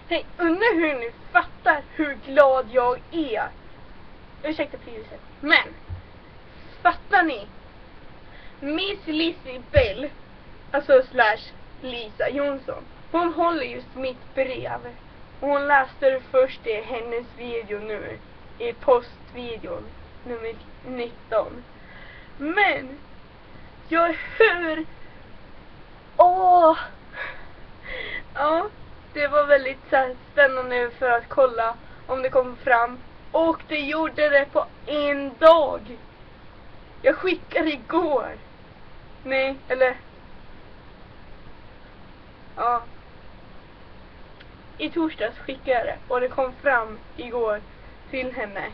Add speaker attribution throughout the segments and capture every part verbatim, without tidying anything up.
Speaker 1: Hej, undrar hur ni fattar hur glad jag är. Ursäkta priset. Men, fattar ni? Miss Lizzie Bell, alltså slash Lisa Jonsson, hon håller just mitt brev. Och hon läste det först i hennes video nu. I postvideon nummer nitton. Men jag hör... Åh! Ja, det var väldigt så här, spännande för att kolla om det kom fram. Och det gjorde det på en dag. Jag skickade igår. Nej, eller... Ja. I torsdags skickade jag det. Och det kom fram igår till henne.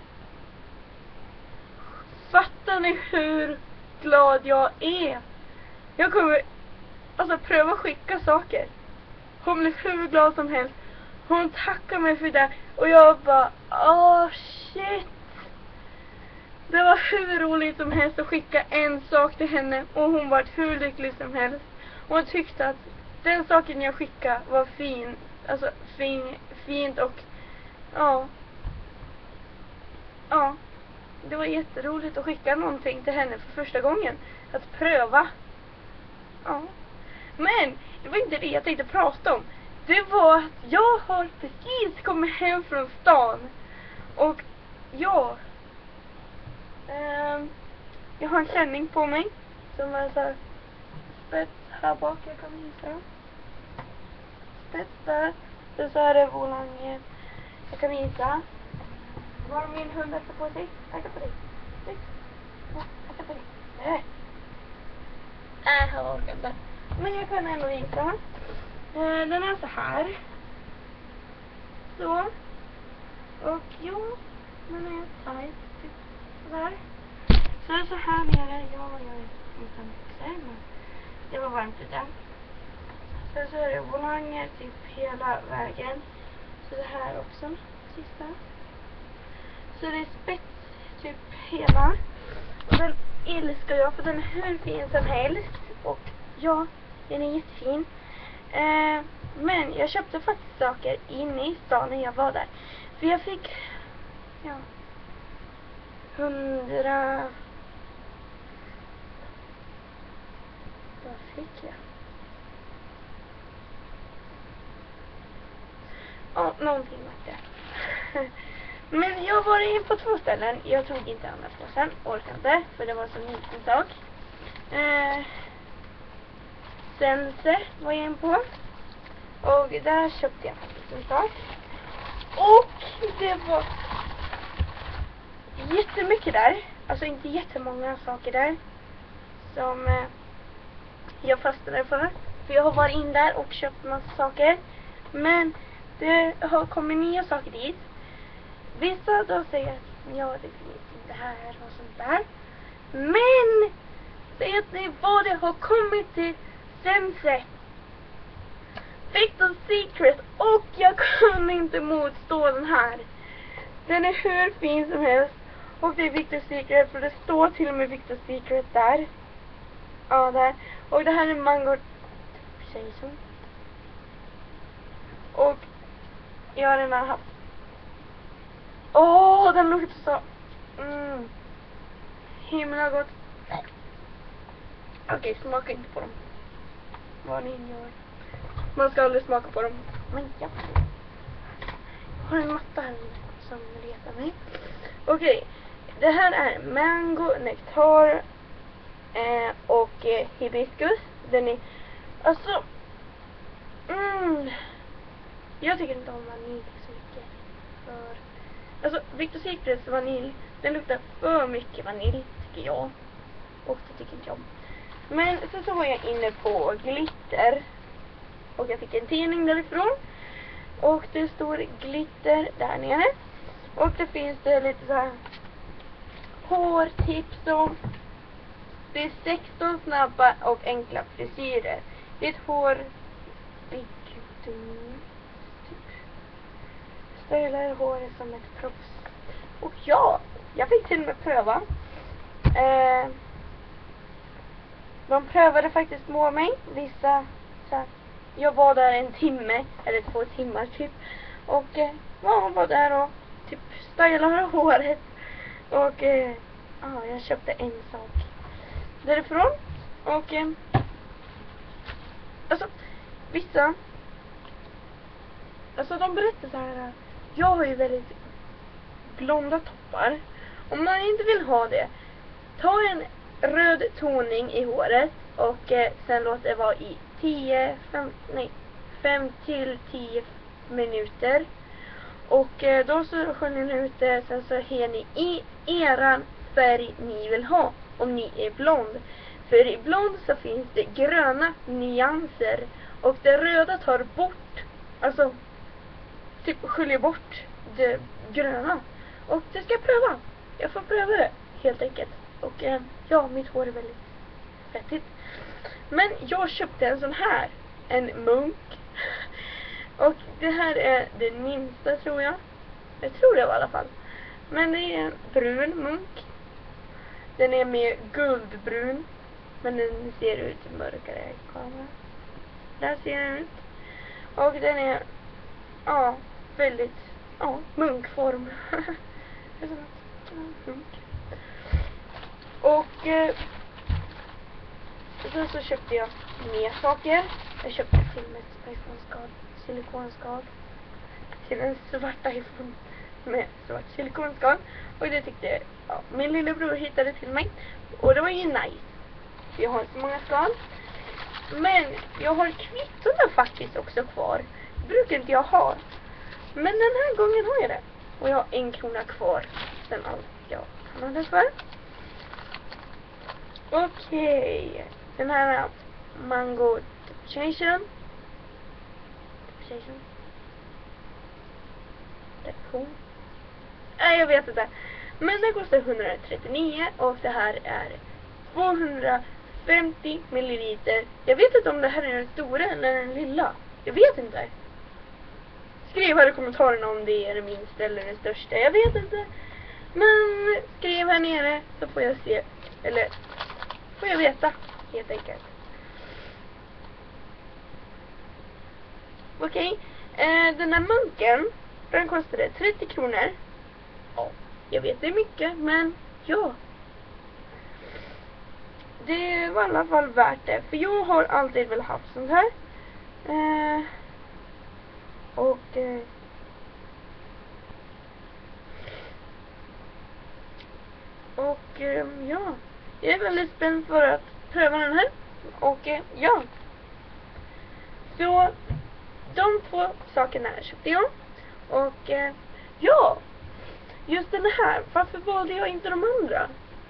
Speaker 1: Fattar ni hur glad jag är? Jag kommer alltså pröva skicka saker. Hon blev hur glad som helst. Hon tackar mig för det. Och jag bara, åh shit. Det var hur roligt som helst att skicka en sak till henne. Och hon var hur lycklig som helst. Och hon tyckte att den saken jag skickade var fin. Alltså fin, fint och ja. Ja. Det var jätteroligt att skicka någonting till henne för första gången. Att pröva. Ja. Men det var inte det jag tänkte prata om. Det var att jag har precis kommit hem från stan. Och ja. Eh, jag har en klänning på mig. Som är så här spets här bak. Jag kan visa. Spets där. Så, så är det volange. Jag kan visa. Var min hund efter på sig? Akta på dig. Akta på dig. Nej. Nej, jag orkar inte. Men jag kan ändå visa. Eh, den är så här. Så. Och jo, den är tight. Typ sådär. Så det är så här nere. Ja, jag är utan byxor, men det var varmt ute. Så, så är det volanger typ hela vägen. Så det här också. Sista. Så det är spets typ hela. Och den älskar jag för den är hur fin som helst. Och ja, den är jättefin. Eh, men jag köpte faktiskt saker inne i stan när jag var där. För jag fick ja hundra... Vad fick jag? Ja, någonting var det. Men jag var in på två ställen. Jag tog inte andra påsen. Orkade inte. För det var så liten sak. Eh, Sense var jag in på. Och där köpte jag faktiskt en sak. Och det var jättemycket där. Alltså inte jättemånga saker där. Som eh, jag fastnade för. För jag har varit in där och köpt massa saker. Men det har kommit nya saker dit. Vissa då säger att ja, det finns inte här och sånt där. Men vet ni vad det har kommit till Sense? Victor's Secret. Och jag kunde inte motstå den här. Den är hur fin som helst. Och det är Victor's Secret. För det står till och med Victor's Secret där. Ja, där. Och det här är mango Jason. Och jag har redan haft. Åh, oh, den luktar så mm. himla gott. Okej, okay, smaka inte på dem. Vad ni gör. Man ska aldrig smaka på dem. Men ja. Jag har en matta här som retar mig. Okej, okay. Det här är mango, nektar eh, och eh, hibiskus. Den är alltså mm, jag tycker inte om vanilj så mycket. För alltså Victor's Secrets vanilj, den luktar för mycket vanilj tycker jag. Och det tycker inte jag om. Men så, så var jag inne på glitter. Och jag fick en tidning därifrån. Och det står glitter där nere. Och det finns det lite så här hårtips om. Det är sexton snabba och enkla frisyrer. Ditt hår typ stylar håret som ett proffs. Och ja, jag fick till och med pröva. Eh, de prövade faktiskt på mig vissa så här, jag var där en timme, eller två timmar typ. Och eh, ja, var där och typ stylade håret. Och eh, ja, jag köpte en sak därifrån. Och eh, alltså, vissa, alltså de berättar så här, jag har ju väldigt blonda toppar. Om man inte vill ha det, ta en röd toning i håret och eh, sen låt det vara i tio, fem, nej, fem till tio minuter. Och eh, då så sköljer ni ut det, sen så har ni i eran färg ni vill ha om ni är blond. För i blond så finns det gröna nyanser och det röda tar bort, alltså typ sköljer bort det gröna. Och det ska jag pröva. Jag får pröva det helt enkelt. Och eh, ja, mitt hår är väldigt fettigt. Men jag köpte en sån här, en munk. Och det här är den minsta tror jag. Jag tror det var i alla fall. Men det är en brun munk. Den är mer guldbrun. Men den ser ut mörkare i kameran. Där ser den ut. Och den är, ja, väldigt, ja, munkform. Munk. Och eh, sen så köpte jag mer saker. Jag köpte till med ett iPhone-skal, silikonskal. Till en svart iPhone med svart silikonskal. Och det tyckte ja, min lillebror hittade till mig. Och det var ju nice. Jag har inte så många skal. Men jag har kvittorna faktiskt också kvar. Det brukar inte jag ha. Men den här gången har jag det. Och jag har en krona kvar. Sen allt jag handlade för. Okej. Okay. Den här Mango Depreciation. Depreciation. Depression. Nej, jag vet inte. Men den kostar etthundratrettionio och det här är tvåhundrafemtio milliliter. Jag vet inte om det här är den stora eller den lilla. Jag vet inte. Skriv här i kommentarerna om det är det minsta eller det största. Jag vet inte. Men skriv här nere så får jag se. Eller får jag veta helt enkelt. Okej. Okay. Eh, den här munken, den kostade trettio kronor. Ja, jag vet det är mycket, men ja. Det var i alla fall värt det. För jag har alltid väl haft sånt här. Eh, och eh, och eh, ja, jag är väldigt spänd för att pröva den här. Och eh, ja. Så de två sakerna köpte jag. Och eh, ja, just den här. Varför valde jag inte de andra?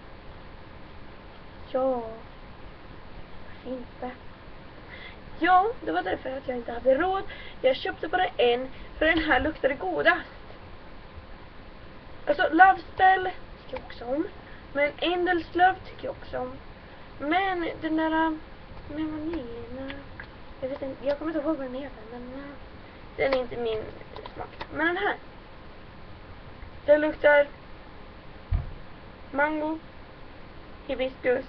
Speaker 1: Ja, varför inte? Ja, det var därför att jag inte hade råd. Jag köpte bara en, för den här luktade godast. Alltså, Love Spell tycker jag också om. Men Angels Love tycker jag också om. Men den där med vanilj, jag vet inte, jag kommer inte ihåg vad den heter, men uh, den är inte min smak. Men den här, den luktar mango, hibiskus.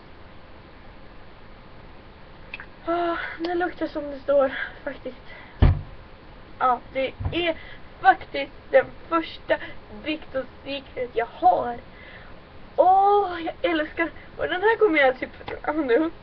Speaker 1: Oh, den luktar som det står faktiskt. Ja, det är faktiskt den första Victoria's Secret jag har. Åh, oh, jag älskar. Och den här kommer jag typ använda upp.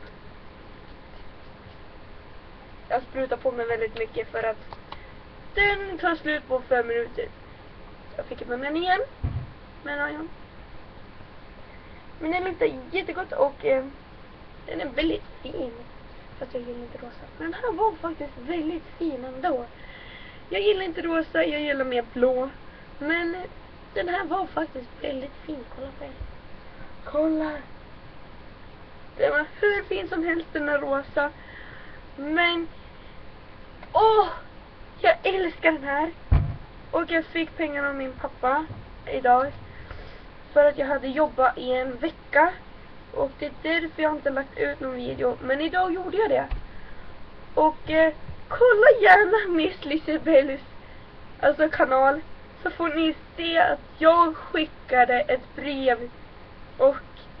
Speaker 1: Jag sprutar på mig väldigt mycket för att den tar slut på fem minuter. Jag fick med mig igen. Men ja, ja. Men den luktar jättegott och eh, den är väldigt fin. Fast jag gillar inte rosa. Men den här var faktiskt väldigt fin ändå. Jag gillar inte rosa, jag gillar mer blå. Men eh, den här var faktiskt väldigt fin. Kolla på den. Kolla. Den var hur fin som helst, den är rosa. Men åh, jag älskar den här. Och jag fick pengar av min pappa idag. För att jag hade jobbat i en vecka. Och det är därför jag inte lagt ut någon video. Men idag gjorde jag det. Och eh, kolla gärna Miss Lisabells alltså kanal. Så får ni se att jag skickade ett brev. Och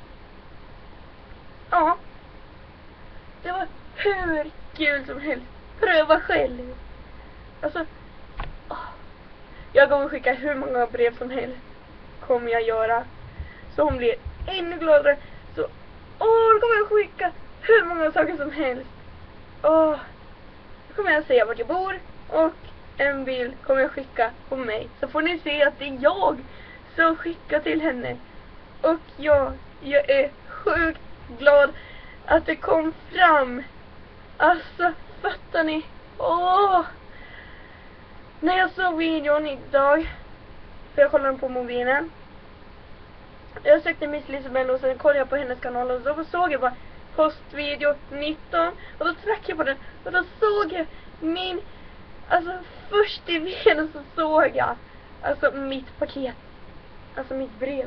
Speaker 1: ja, det var hur kul som helst. pröva själv. Alltså, åh. Jag kommer skicka hur många brev som helst. Kommer jag göra. Så hon blir ännu gladare. Så, åh, då kommer jag skicka hur många saker som helst. Åh, då kommer jag säga vart jag bor. Och en bild kommer jag skicka på mig. Så får ni se att det är jag som skickar till henne. Och jag, jag är sjukt glad att det kom fram. Alltså, fattar ni? Åh! När jag såg videon idag, för jag kollade på mobilen. Jag sökte Miss Lisabelle och sen kollade jag på hennes kanal och så såg jag bara postvideo nitton. Och då tryckte jag på den och då såg jag min, alltså först i videon så såg jag alltså mitt paket. Alltså mitt brev.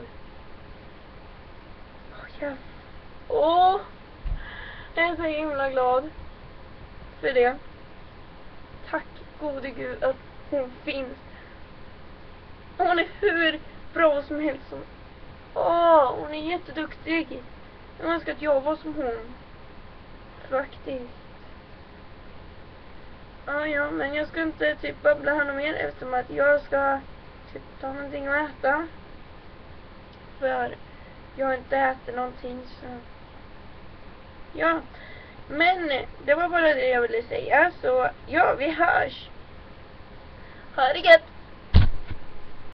Speaker 1: Åh, jag, åh, jag är så himla glad för det. Tack gode Gud att hon finns. Hon är hur bra som helst. Som, åh, hon är jätteduktig. Jag önskar att jag var som hon. Faktiskt. Ja, ja, men jag ska inte typ babbla här mer eftersom att jag ska typ ta någonting att äta. För jag har inte ätit någonting så... Ja, men det var bara det jag ville säga. Så ja, vi hörs. Ha det gött!